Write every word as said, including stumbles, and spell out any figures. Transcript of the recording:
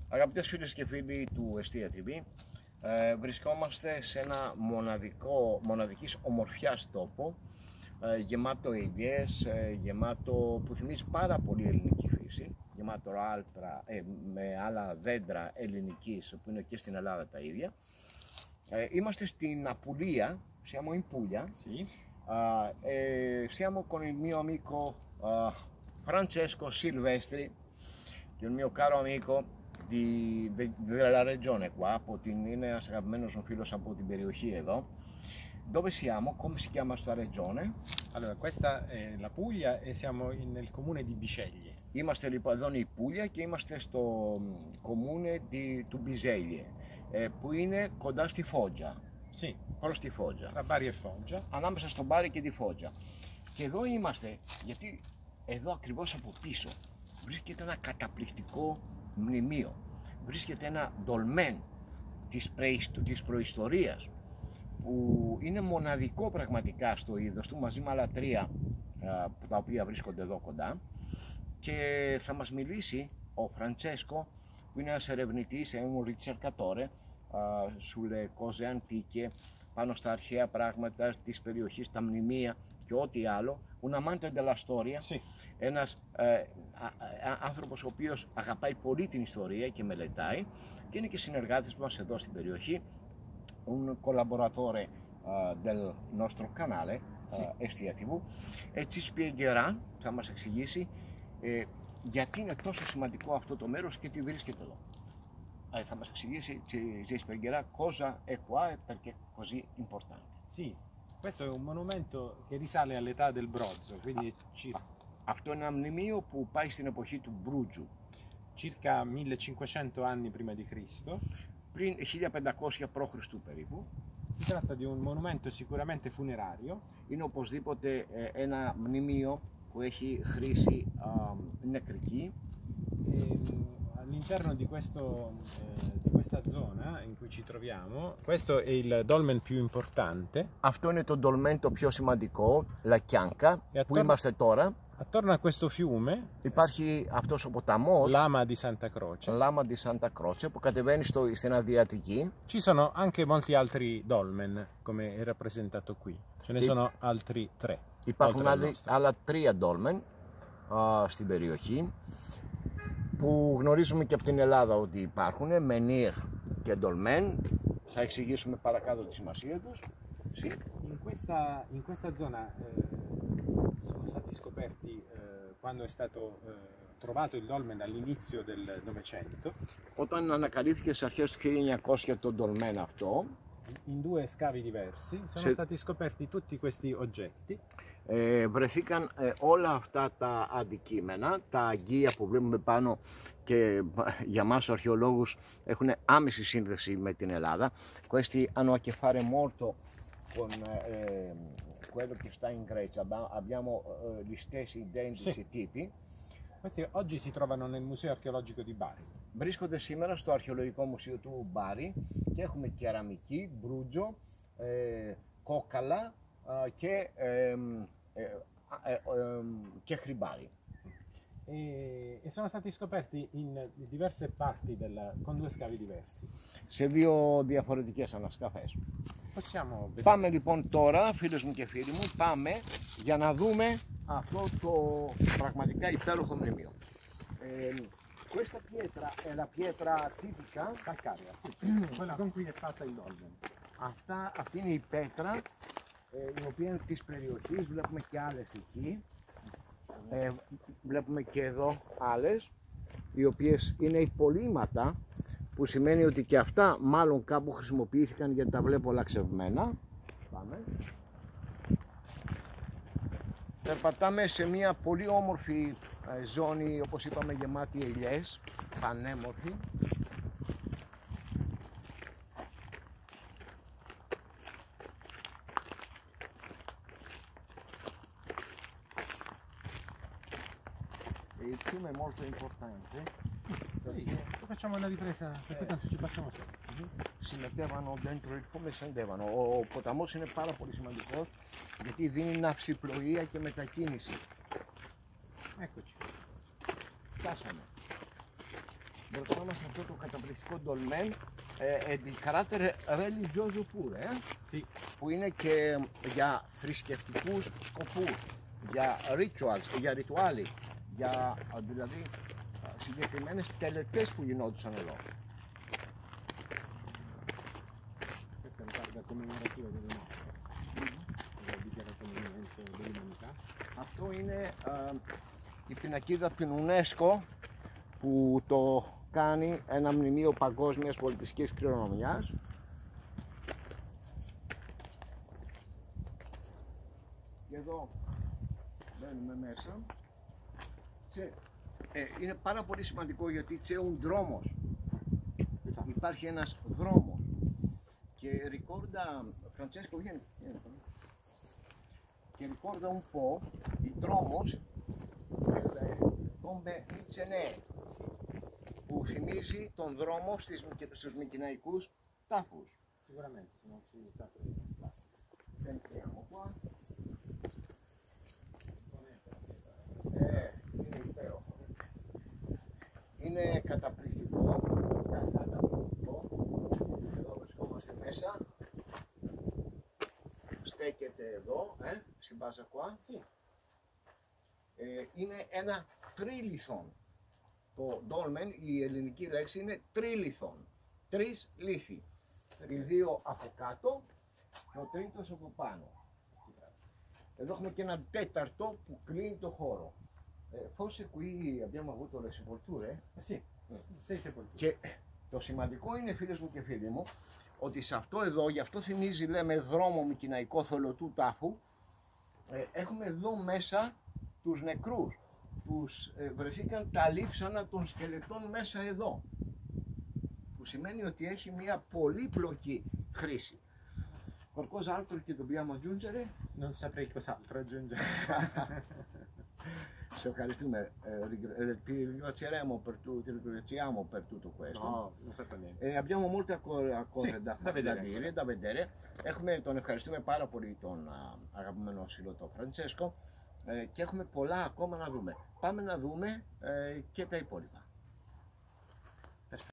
Αγαπητές φίλες και φίλοι του Εστία τι βι, ε, βρισκόμαστε σε ένα μοναδικό, μοναδικής ομορφιάς τόπο, ε, γεμάτο ηλιές, ε, γεμάτο που θυμίζει πάρα πολύ ελληνική φύση, γεμάτο άλτρα, ε, με άλλα δέντρα ελληνικής που είναι και στην Ελλάδα τα ίδια. Ε, είμαστε στην Apulia, siamo in Puglia, Sì. uh, e siamo con il mio amico uh, Francesco Silvestri, che è un mio caro amico di, de, della regione qua, από την, είναι ένας αγαπημένος μου φίλος από την περιοχή εδώ. Dove siamo? Come si chiama sta regione? Allora, questa è la Puglia e siamo in, nel comune di Biceglie. Είμαστε λοιπόν εδώ είναι η Πούλια και είμαστε στο comune di, του Μπιζέλιε, που είναι κοντά στη Φόγgia. Sì, Προς τη Φόγgia. tra Bari e Foggia. Ανάμεσα στον Μπάρι και τη Φόγgia. Και εδώ είμαστε, γιατί εδώ ακριβώς από πίσω βρίσκεται ένα καταπληκτικό μνημείο. Βρίσκεται ένα ντολμέν της, της προϊστορίας, που είναι μοναδικό πραγματικά στο είδος του, μαζί με άλλα τρία τα οποία βρίσκονται εδώ κοντά. Και θα μας μιλήσει ο Φραντσέσκο, που είναι ένας ερευνητής, un ricercatore sulle cose antiche, πάνω στα αρχαία πράγματα της περιοχής, τα μνημεία και ό,τι άλλο. Un amante della storia, Sì. ένας ε, α, α, άνθρωπος ο οποίος αγαπάει πολύ την ιστορία και μελετάει, και είναι και συνεργάτης μας εδώ στην περιοχή, un collaboratore uh, del nostro canale, Sì. uh, Estia τι βι, e ci spiegherà, θα μας εξηγήσει ε, γιατί είναι τόσο σημαντικό αυτό το μέρος και τι βρίσκεται εδώ. Eh, θα μας εξηγήσει, ci, ci spiegherà cosa è qua e perché è così importante. Sì, questo è un monumento che risale all'età del bronzo, quindi cir- Αυτό είναι ένα μνημείο που πάει στην εποχή του Μπρούτζου, circa millecinquecento anni prima di Cristo. πριν χίλια πεντακόσια προ Χριστού περίπου. Si tratta di un monumento sicuramente funerario. Είναι οπωσδήποτε ε, ένα μνημείο που έχει χρήση α, νεκρική. E, all'interno di, questo, eh, di questa zona in cui ci troviamo, questo è il dolmen più importante. Αυτό είναι το ντολμέν το πιο σημαντικό, La Chianca, E που attorno, είμαστε τώρα. attorno a questo fiume, Υπάρχει αυτός ο ποταμός, Lama di Santa Croce, Lama di Santa Croce, που κατεβαίνει στο, στην Αδριατική. ci sono anche molti altri dolmen, come è rappresentato qui. Ce ne E- sono altri tre. Υπάρχουν oltre al άλλοι, nostro. άλλα τρία ντόλμεν α, στην περιοχή, που γνωρίζουμε και από την Ελλάδα ότι υπάρχουν, Μενίρ και ντολμέν. Θα εξηγήσουμε παρακάτω τη σημασία τους. Sì. In questa, in questa zona eh, sono stati scoperti eh, quando è stato eh, trovato il dolmen all'inizio del Novecento, Όταν ανακαλύφθηκε στις αρχές του χίλια εννιακόσια το ντολμέν αυτό, in due scavi diversi sono Se- stati scoperti tutti questi oggetti. ε, βρεθήκαν ε, όλα αυτά τα αντικείμενα, τα αγγεία που βλέπουμε πάνω, και για μας αρχαιολόγους έχουν άμεση σύνδεση με την Ελλάδα. Questi hanno a che fare molto con eh, quello che sta in Grecia. Abba- Abbiamo eh, gli stessi identici Sì. tipi. Questi oggi si trovano nel Museo Archeologico di Bari. Βρίσκονται σήμερα στο Αρχαιολογικό Μουσείο του Μπάρι και έχουμε κεραμική, μπρούτζο, ε, κόκαλα ε, και, ε, ε, ε, ε, και χρυμπάρι. E, e sono stati scoperti in diverse parti del, con due scavi diversi. Σε δύο διαφορετικές ανασκαφές. Possiamo vedere. Πάμε λοιπόν τώρα, φίλες μου και φίλοι μου, πάμε για να δούμε αυτό το πραγματικά υπέροχο μνημείο. Ε, questa pietra è la pietra tipica. Calcarea, sì, quella con cui è fatta il dolmen. Αυτά, αυτή είναι η πέτρα, ε, η οποία είναι της περιοχής. Βλέπουμε και άλλες εκεί. Ε, βλέπουμε και εδώ άλλες, οι οποίες είναι υπολείμματα, που σημαίνει ότι και αυτά μάλλον κάπου χρησιμοποιήθηκαν, γιατί τα βλέπω λαξευμένα. Πάμε. Περπατάμε σε μια πολύ όμορφη ε, ζώνη, όπως είπαμε, γεμάτη ελιές, πανέμορφη. Il fiume è molto importante, Sì, facciamo una ripresa, perché tanto ci passiamo sopra. si mettevano dentro il fiume e scendevano. Ο ποταμός είναι πάρα πολύ σημαντικός, γιατί δίνει ναυσιπλοεία και μετακίνηση. Eccoci. Φτάσαμε. μπροστά μας αυτό το καταπληκτικό ντολμέν ε, di carattere religioso pure, ε, Sì. που είναι και για θρησκευτικούς σκοπούς, για rituals, για ρитуali, για δηλαδή συγκεκριμένες τελετές που γινόντουσαν εδώ. Questa riguarda commemorativa delle nostre, la dichiarazione dell'umanità. Αυτό είναι ε, η πινακίδα από την UNESCO που το κάνει ένα μνημείο παγκόσμιας πολιτιστικής κληρονομιάς. Και εδώ μπαίνουμε μέσα. Και, ε, είναι πάρα πολύ σημαντικό γιατί c'è un δρόμος. Esatto. Υπάρχει ένας δρόμος. Και ricorda, Francesco, vieni, vieni. Και ricorda un po' il δρόμος come in Cenee, που θυμίζει τον δρόμο στις, στους Μικηναϊκούς τάφους. Sicuramente sono citate classiche. Entriamo qua. Ε, είναι υπέροχο. Είναι καταπληκτικό, καταπληκτικό. Εδώ βρισκόμαστε μέσα. Στέκεται εδώ, ε, συμπάζα qua. Sì. Ε, είναι ένα τρίλιθον. Το dolmen, η ελληνική λέξη είναι τρίλιθον. Τρεις λίθοι. Οι δύο από κάτω και ο τρίτος από πάνω. Εδώ έχουμε και ένα τέταρτο που κλείνει το χώρο. Ε, forse qui abbiamo avuto le sepolture. Eh sì, sei sepolture. Και το σημαντικό είναι, φίλες μου και φίλοι μου, ότι σε αυτό εδώ, γι' αυτό θυμίζει, λέμε, δρόμο μικηναϊκό θολωτού τάφου, ε, έχουμε εδώ μέσα τους νεκρούς. Τους ε, βρεθήκαν τα λείψανα των σκελετών μέσα εδώ. Που σημαίνει ότι έχει μια πολύπλοκη χρήση. Qualcos'altro che dobbiamo aggiungere? Non saprei cos'altro aggiungere. Σε ευχαριστούμε. Eh, ti ringrazieremo per tu, ti ringraziamo per tutto questo. No, non fatto niente. Eh, abbiamo molte co- cose Sì, da, da vedere da dire, ancora. da vedere. Έχουμε, τον ευχαριστούμε πάρα πολύ τον α, αγαπημένο σύλλοτο Φραντσέσκο ε, και έχουμε πολλά ακόμα να δούμε. Πάμε να δούμε ε, και τα υπόλοιπα.